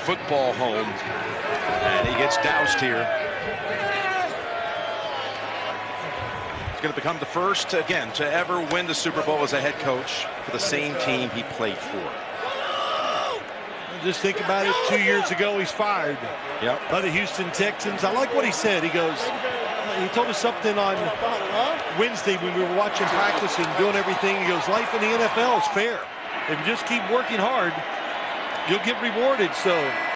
football home, and he gets doused here. He's going to become the first, again, to ever win the Super Bowl as a head coach for the same team he played for. Just think about it. 2 years ago, he's fired by the Houston Texans. I like what he said. He goes, he told us something on Wednesday when we were watching practice and doing everything. He goes, life in the NFL is fair. If you just keep working hard, you'll get rewarded. So